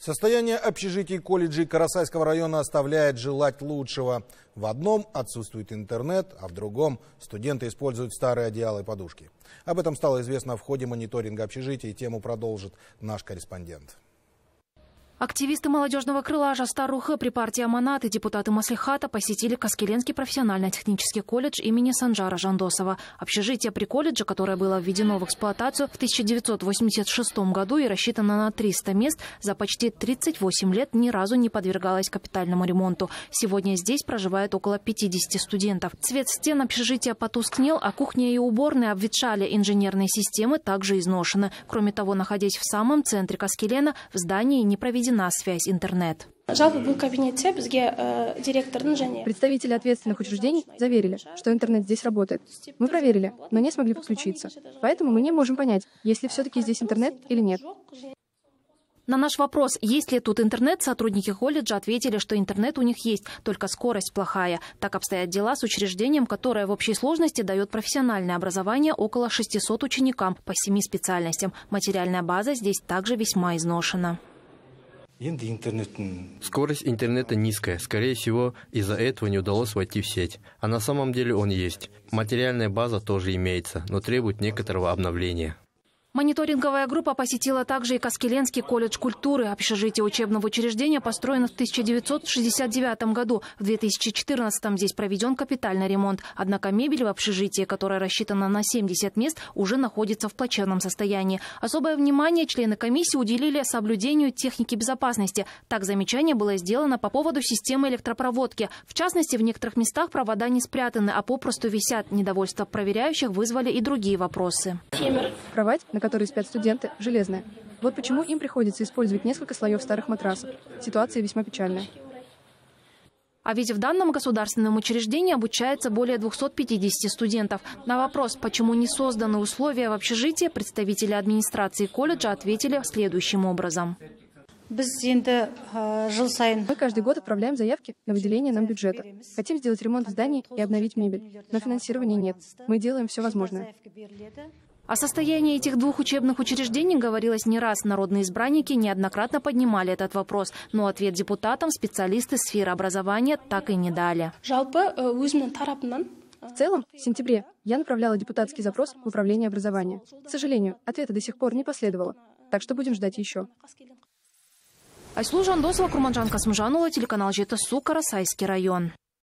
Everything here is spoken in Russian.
Состояние общежитий колледжей Карасайского района оставляет желать лучшего. В одном отсутствует интернет, а в другом студенты используют старые одеяла и подушки. Об этом стало известно в ходе мониторинга общежитий. Тему продолжит наш корреспондент. Активисты молодежного крыла «Жастар-Рухы» при партии «Аманат» и депутаты Маслихата посетили Каскеленский профессионально-технический колледж имени Санжара Жандосова. Общежитие при колледже, которое было введено в эксплуатацию в 1986 году и рассчитано на 300 мест, за почти 38 лет ни разу не подвергалось капитальному ремонту. Сегодня здесь проживает около 50 студентов. Цвет стен общежития потускнел, а кухня и уборные обветшали. Инженерные системы также изношены. Кроме того, находясь в самом центре Каскелена, в здании не проведена связь интернет. Представители ответственных учреждений заверили, что интернет здесь работает. Мы проверили, но не смогли подключиться. Поэтому мы не можем понять, есть ли все-таки здесь интернет или нет. На наш вопрос, есть ли тут интернет, сотрудники колледжа ответили, что интернет у них есть, только скорость плохая. Так обстоят дела с учреждением, которое в общей сложности дает профессиональное образование около 600 ученикам по 7 специальностям. Материальная база здесь также весьма изношена. Скорость интернета низкая. Скорее всего, из-за этого не удалось войти в сеть. А на самом деле он есть. Материальная база тоже имеется, но требует некоторого обновления. Мониторинговая группа посетила также и Каскеленский колледж культуры. Общежитие учебного учреждения построено в 1969 году. В 2014 здесь проведен капитальный ремонт. Однако мебель в общежитии, которая рассчитана на 70 мест, уже находится в плачевном состоянии. Особое внимание члены комиссии уделили соблюдению техники безопасности. Так замечание было сделано по поводу системы электропроводки. В частности, в некоторых местах провода не спрятаны, а попросту висят. Недовольство проверяющих вызвали и другие вопросы. Кровать, на которой спят студенты, железная. Вот почему им приходится использовать несколько слоев старых матрасов. Ситуация весьма печальная. А ведь в данном государственном учреждении обучается более 250 студентов. На вопрос, почему не созданы условия в общежитии, представители администрации колледжа ответили следующим образом. Мы каждый год отправляем заявки на выделение нам бюджета. Хотим сделать ремонт в здании и обновить мебель. Но финансирования нет. Мы делаем все возможное. О состоянии этих двух учебных учреждений говорилось не раз. Народные избранники неоднократно поднимали этот вопрос. Но ответ депутатам специалисты сферы образования так и не дали. В целом, в сентябре я направляла депутатский запрос в управление образования. К сожалению, ответа до сих пор не последовало. Так что будем ждать еще. Айслу Жандосова, Курманжан Касмжанула, телеканал Жетысу, Карасайский район.